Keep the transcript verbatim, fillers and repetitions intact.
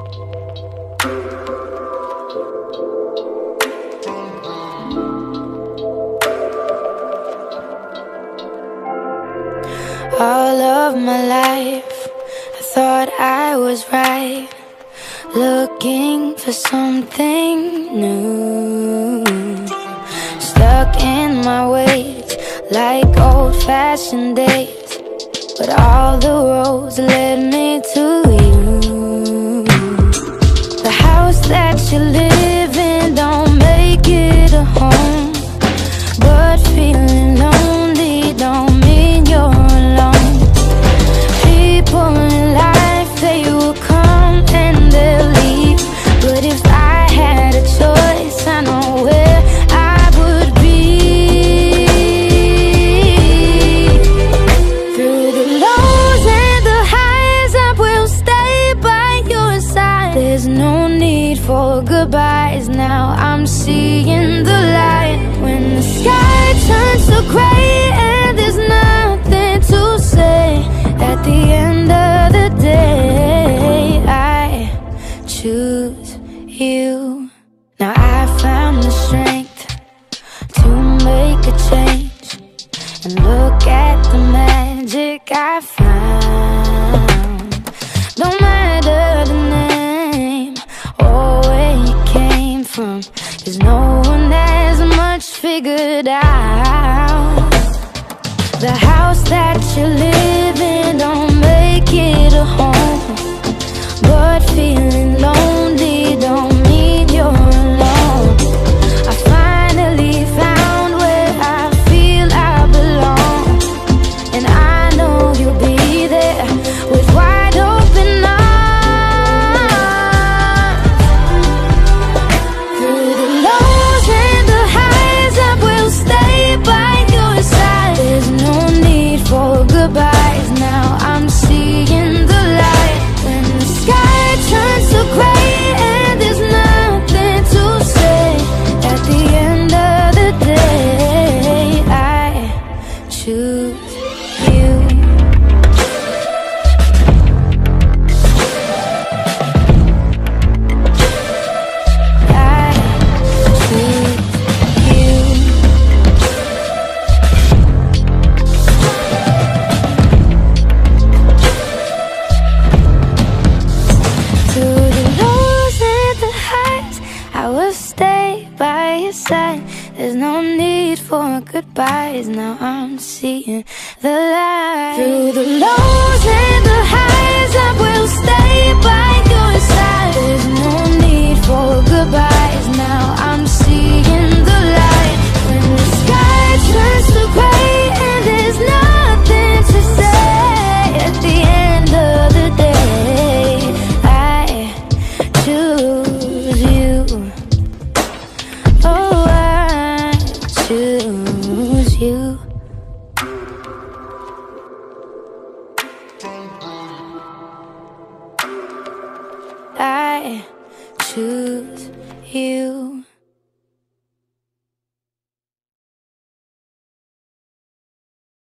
All of my life, I thought I was right, looking for something new. Stuck in my ways, like old-fashioned days, but all the roads led me to you. The house that you live in don't make it a home, but feeling lonely don't mean you're alone. People in life, they will come and they'll leave, but if I had a choice, I know where I would be. Through the lows and the highs, I will stay by your side. There's no need for goodbyes now, I'm seeing the light. When the sky turns to gray and there's nothing to say, at the end of the day, I choose you. Now I found the strength to make a change, and look at the magic I found. Don't matter the name or where you came from, 'cause no one has much figured out. The house that you live in don't make it a home, but feeling lonely don't mean you're alone. I finally found where I feel I belong, and I know you'll be there with wide open arms. Through the lows and the highs, I will stay by your side. There's no need for goodbyes now, I'm seeing the light. When the sky turns to gray and there's nothing to say, at the end of the day, I choose you. I choose you. Through the lows and the highs, I will stay by your side. There's no need for goodbyes now, I'm seeing the light. Through the lows and the highs, I will stay by your side. There's no need for goodbyes now, I'm seeing the light. When the sky turns to gray and there's nothing to say, at the end of the day, I choose you. Oh, I choose you. I choose you.